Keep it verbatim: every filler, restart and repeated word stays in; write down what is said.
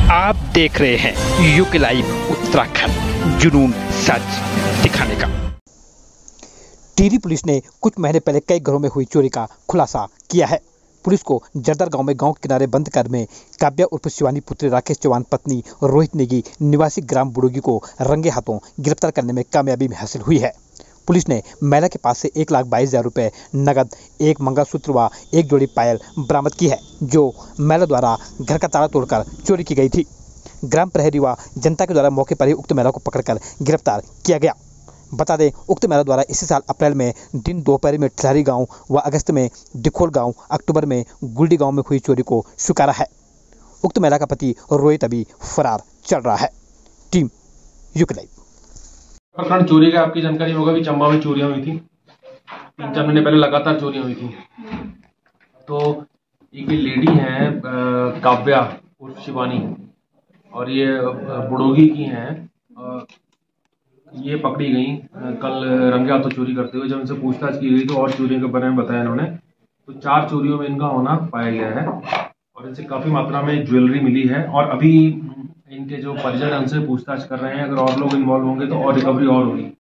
आप देख रहे हैं यूके लाइव उत्तराखंड, जुनून सच दिखाने का। टिहरी पुलिस ने कुछ महीने पहले कई घरों में हुई चोरी का खुलासा किया है। पुलिस को जरदार गांव में गांव के किनारे बंद घर में काव्या उर्फ शिवानी पुत्री राकेश चौहान पत्नी रोहित नेगी निवासी ग्राम बुड़ोगी को रंगे हाथों गिरफ्तार करने में कामयाबी हासिल हुई है। पुलिस ने महिला के पास से एक लाख बाईस हजार रुपये नगद, एक मंगलसूत्र व एक जोड़ी पायल बरामद की है, जो महिला द्वारा घर का ताला तोड़कर चोरी की गई थी। ग्राम प्रहरी व जनता के द्वारा मौके पर ही उक्त महिला को पकड़कर गिरफ्तार किया गया। बता दें, उक्त महिला द्वारा इसी साल अप्रैल में दिन दोपहर में ठिलारी गांव व अगस्त में दिखोल गांव, अक्टूबर में गुलडी गांव में हुई चोरी को स्वीकारा है। उक्त महिला का पति रोहित अभी फरार चल रहा है। Team UK live. प्रकरण चोरी का आपकी जानकारी होगा कि चंबा में चोरियां हुई थी। तीन चार महीने पहले लगातार चोरियां हुई थी। तो एक लेडी है काव्या उर्फ शिवानी, और ये बुड़ोगी की हैं। ये पकड़ी गई कल रंगे हाथों चोरी करते हुए। जब इनसे पूछताछ की गई तो और चोरियों के बारे में बताया इन्होंने। तो चार चोरियों में इनका होना पाया गया है और इनसे काफी मात्रा में ज्वेलरी मिली है। और अभी इनके जो परिजन उनसे पूछताछ कर रहे हैं। अगर और लोग इन्वॉल्व होंगे तो और रिकवरी और होगी।